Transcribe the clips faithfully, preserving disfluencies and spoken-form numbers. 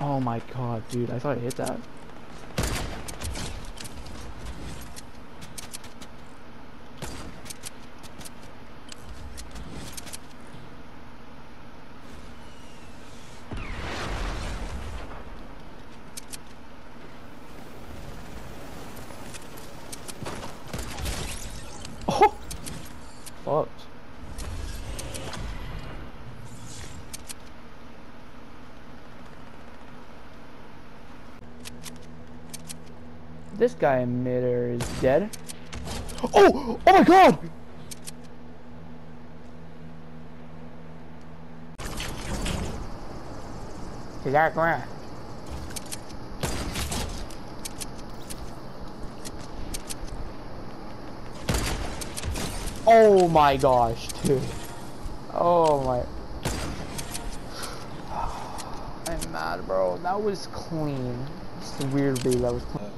Oh my god, dude, I thought I hit that. Oh! Fucked. This guy in midair is dead. Oh! Oh my god! Is that ground? Oh my gosh, dude. Oh my. I'm mad, bro. That was clean. It's weirdly that was clean.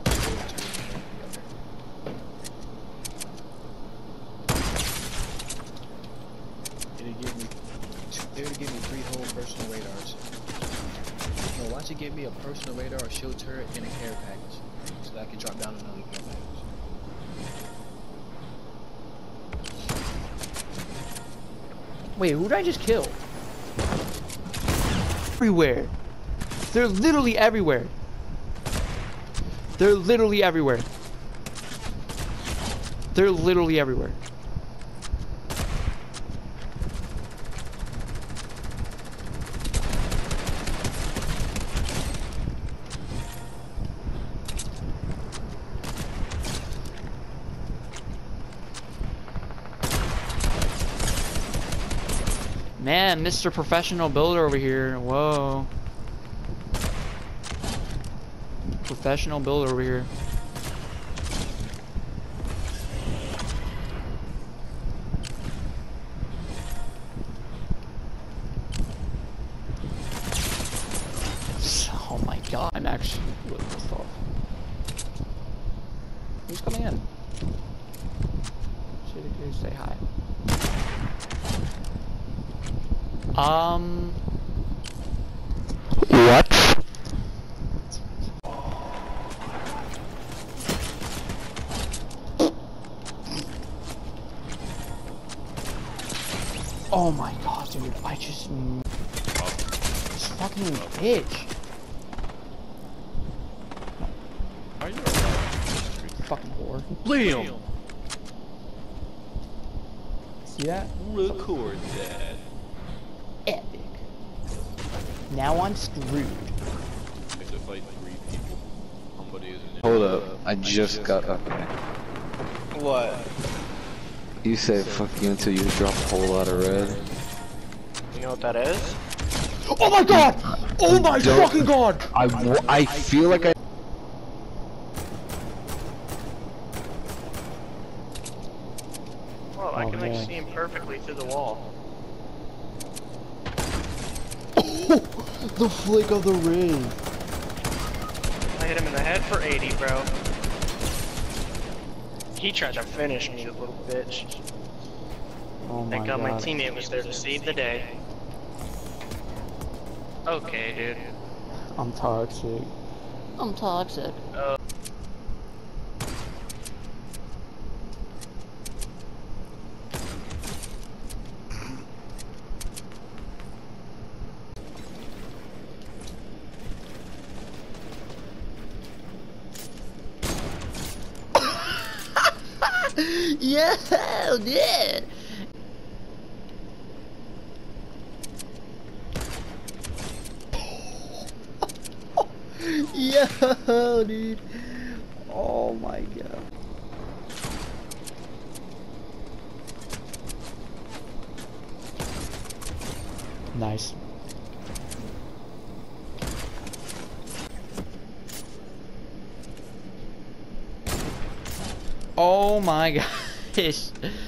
It'll give me, it'll give me three whole personal radars. No, why don't you give me a personal radar, a shield turret, and a care package, so that I can drop down another care package. Wait, who did I just kill? Everywhere. They're literally everywhere. They're literally everywhere. They're literally everywhere. Man, Mister Professional Builder over here. Whoa. Professional builder over here. Oh my god, I'm actually really pissed off. Who's coming in? Should I say hi? Um. What? Oh my god, dude! I just this fucking bitch. Are you Fucking whore. Liam? See that? Record that. Epic. Now I'm screwed. I have to fight three people. Somebody is in Hold up, I just got up. What? You say fuck you until you drop a whole lot of red. You know what that is? Oh my god! Oh my Don't- fucking god! I, w I feel like I. Well, I Oh, can like man. see him perfectly through the wall. The flick of the ring. I hit him in the head for eighty, bro. He tried to finish me, the little bitch. Oh my Thank God god. my teammate was there to save the day. Okay, dude. I'm toxic. I'm toxic. Uh, Yeah, yeah. Yo, dude. Oh my god. Nice. Oh my gosh.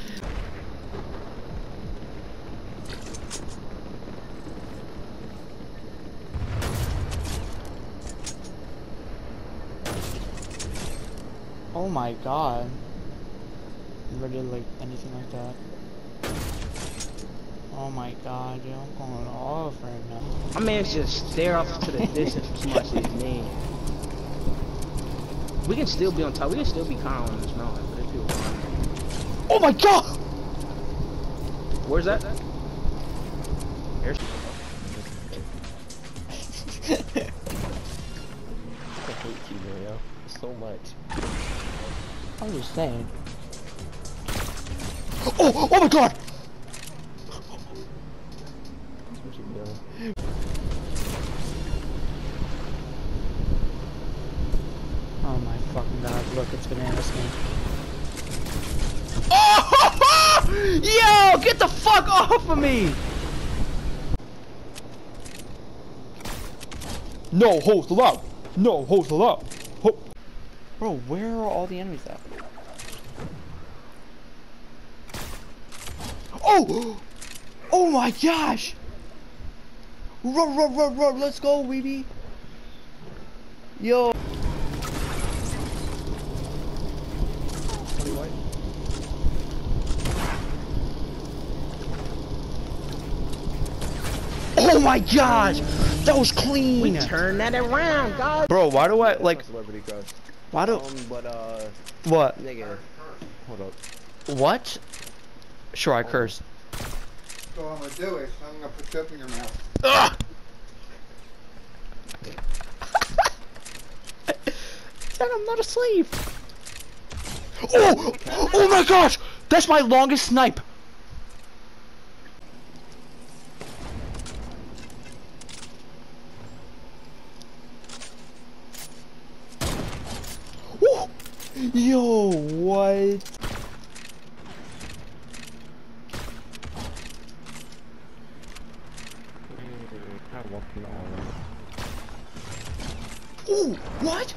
Oh my god. Never did like anything like that. Oh my god, yo, I'm going off right now. My man's just stare off to the distance for somebody to say his name. We can still be on top. We can still be calm on this mountain. But if people behind. Oh my god! Where's that? There's. I hate you, Mario. So much. I'm just saying. Oh! Oh my god! That's what you're doing. Oh my fucking god, look, it's bananas me. Oh! Yo! Get the fuck off of me! No, hold allowed! No, hold allowed! Ho Bro, where are all the enemies at? Oh! Oh my gosh! Run, run, run, run, let's go, weeby! Yo! Oh my gosh! That was clean! We turn that around, God. Bro, why do I, like, Celebrity crush. why do, Um, but uh, what? nigga, hold up. What? Sure, I cursed. So I'm gonna do it. I'm gonna put soap in your mouth. Ugh! Dad, I'm not asleep. Oh! Oh my gosh! That's my longest snipe! Woo! Yo, what? Ooh, what?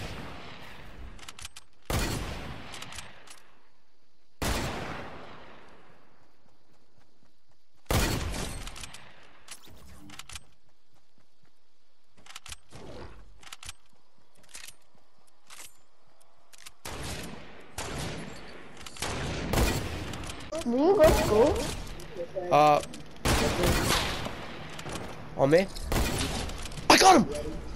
Do you go to school? Uh, on me? I got him!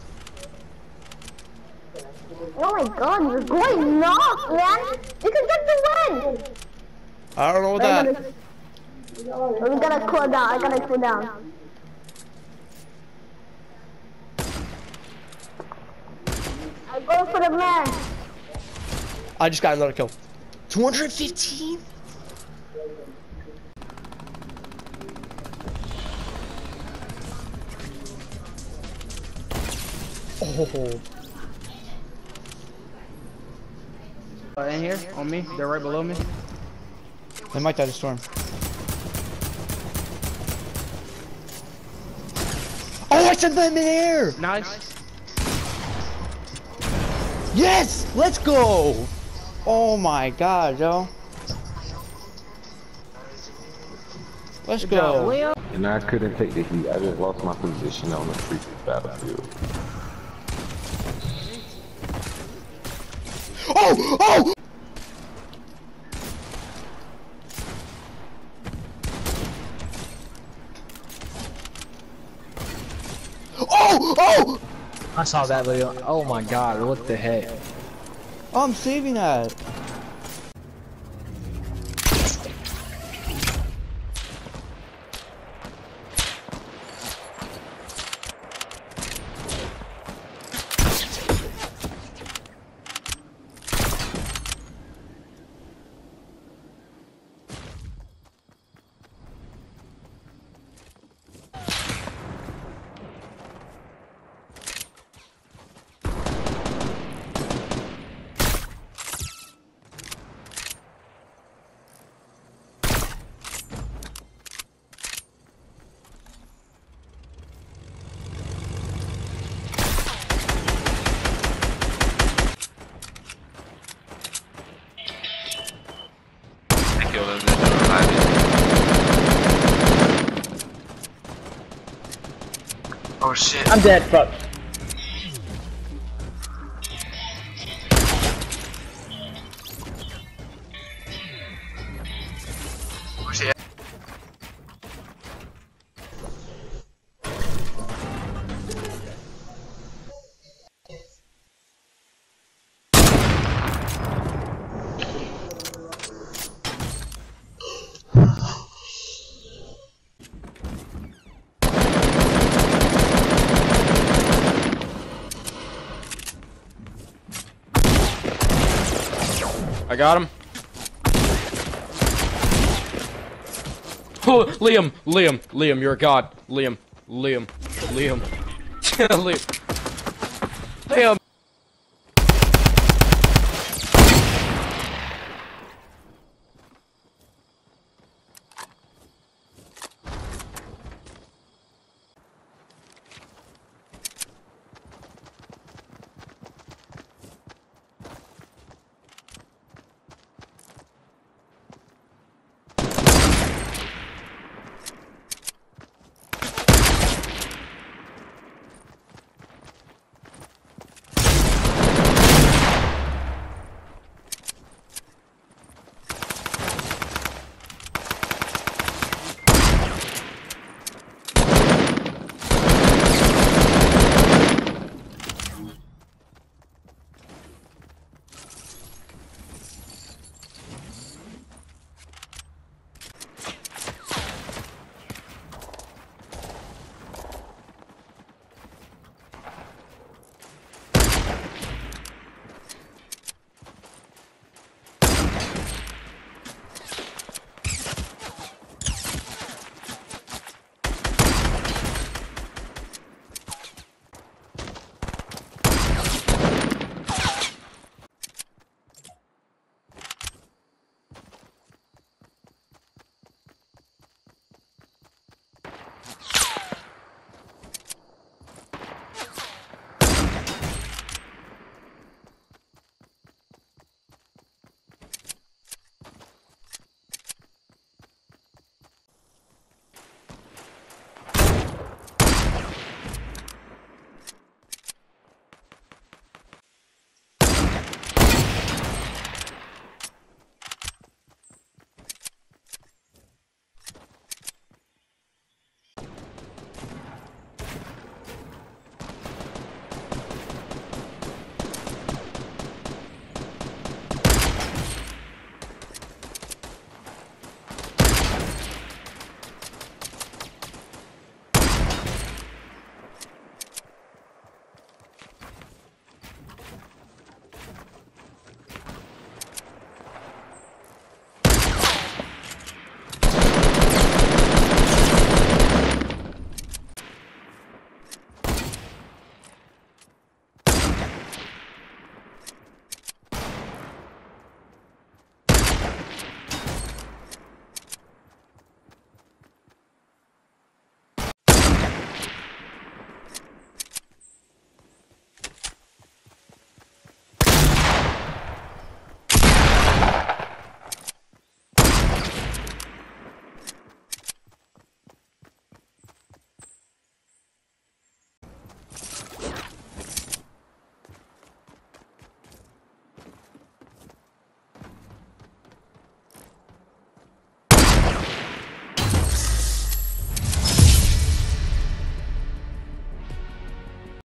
Oh my god, you're going off, man! You can get the win! I don't know what that. We gotta cool down, I gotta cool down. I go for the man. I just got another kill. two hundred fifteen? Oh. Uh, in here, on me. They're right below me. They might die to storm. Oh, I sent them in air! Nice. Yes! Let's go! Oh my god, yo. Let's go. Leo. And I couldn't take the heat. I just lost my position on the freaking battlefield. Oh! Oh! Oh! Oh! I saw that video. Oh my god, what the heck? Oh, I'm saving that. Oh shit. I'm dead, fuck. Where's he at? I got him. Oh, Liam, Liam, Liam, you're a god. Liam, Liam, Liam, Liam. Liam.